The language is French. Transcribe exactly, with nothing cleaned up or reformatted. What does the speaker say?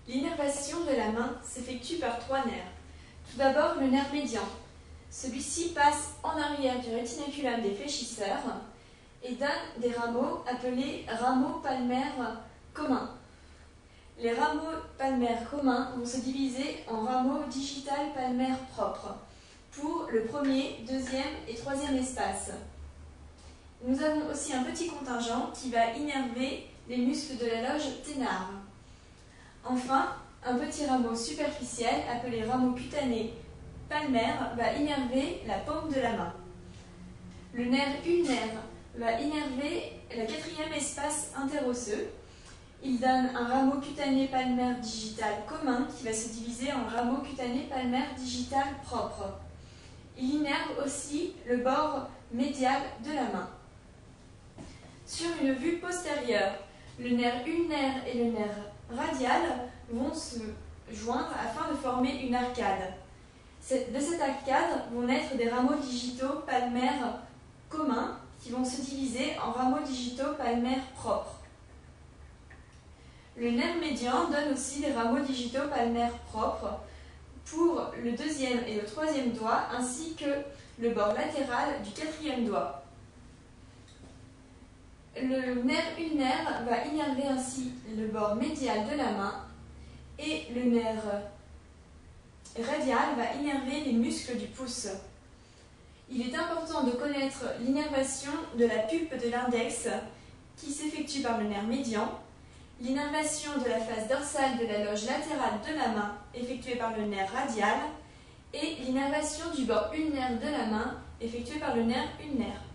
L'innervation de la main s'effectue par trois nerfs. Tout d'abord, le nerf médian. Celui-ci passe en arrière du rétinaculum des fléchisseurs et donne des rameaux appelés rameaux palmaires communs. Les rameaux palmaires communs vont se diviser en rameaux digital palmaires propres pour le premier, deuxième et troisième espace. Nous avons aussi un petit contingent qui va innerver les muscles de la loge ténare. Enfin, un petit rameau superficiel appelé rameau cutané palmaire va innerver la paume de la main. Le nerf ulnaire va innerver le quatrième espace interosseux. Il donne un rameau cutané palmaire digital commun qui va se diviser en rameau cutané palmaire digital propre. Il innerve aussi le bord médial de la main. Sur une vue postérieure, le nerf ulnaire et le nerf radial vont se joindre afin de former une arcade. De cette arcade vont naître des rameaux digitaux palmaires communs qui vont se diviser en rameaux digitaux palmaires propres. Le nerf médian donne aussi des rameaux digitaux palmaires propres pour le deuxième et le troisième doigt ainsi que le bord latéral du quatrième doigt. Le nerf ulnaire va innerver ainsi le bord médial de la main et le nerf radial va innerver les muscles du pouce. Il est important de connaître l'innervation de la pulpe de l'index qui s'effectue par le nerf médian, l'innervation de la face dorsale de la loge latérale de la main effectuée par le nerf radial et l'innervation du bord ulnaire de la main effectuée par le nerf ulnaire.